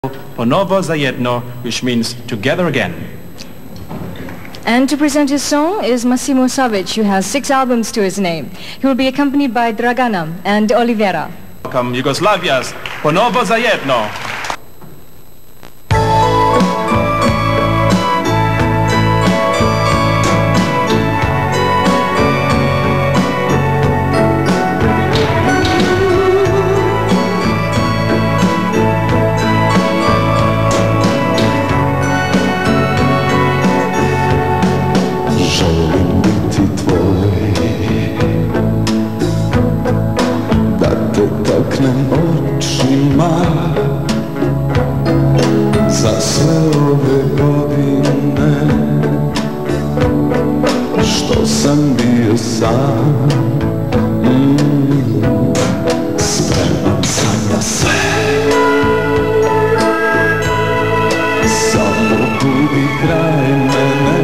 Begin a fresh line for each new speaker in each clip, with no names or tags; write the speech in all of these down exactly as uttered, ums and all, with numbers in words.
Ponovo Zajedno, which means together again.
And to present his song is Massimo Savić, who has six albums to his name. He will be accompanied by Dragana and Olivera.
Welcome Yugoslavia's Ponovo Zajedno.
Želim biti tvoj, da te taknem očima za sve ove godine što sam bio sam. mm, Spreman sam na sve, samo budi kraj mene,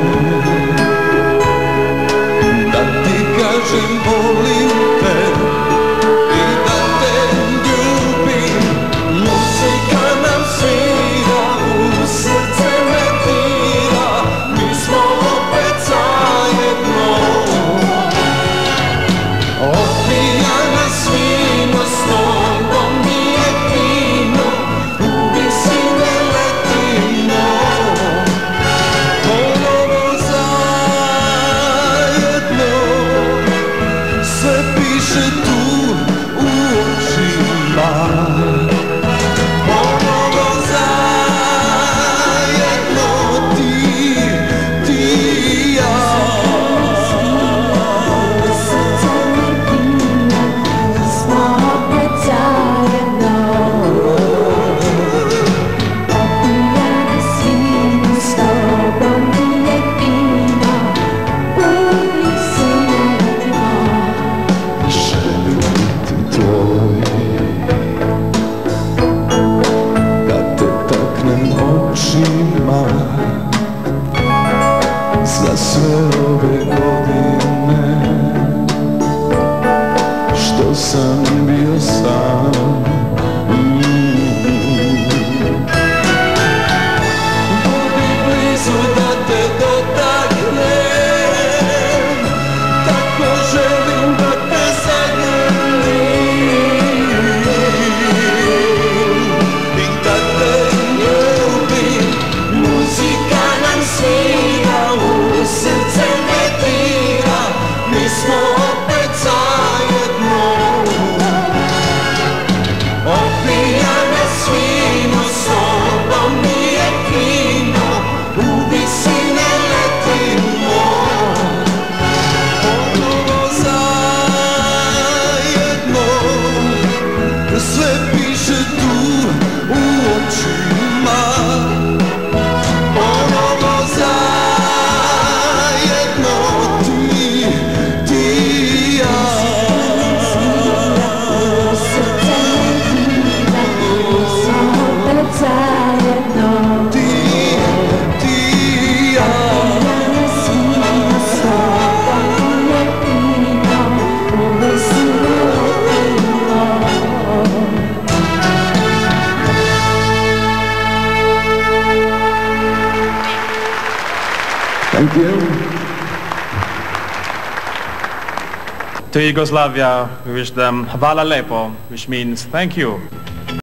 kažem volim te i da te ljubim. Muzika nam svira, u srce me dira, mi smo opet zajedno. Opijana svima s tobom nije fino, u visine letimo. Ponovo zajedno, sve piše tu u očima. Ponovo zajedno, ti, ti i ja. Smo opet zajedno, opijana svima s tobom nije fino, u visine letimo. Želim biti tvoj, da te taknem očima za sve ove godine što sam bio sam. Budi blizu da te dotaknem, tako želim da te zagrlim i da te ljubim. Muzika nam svira, u srce me dira, mi smo opet zajedno. Opijana svima s tobom nije fino, u visine letimo. Ponovo zajedno, sve piše tu u očima. Ponovo zajedno, ti, ti i ja. Ti, ti i ja. Thank you.
To Yugoslavia, we wish them hvala lepo, which means thank you.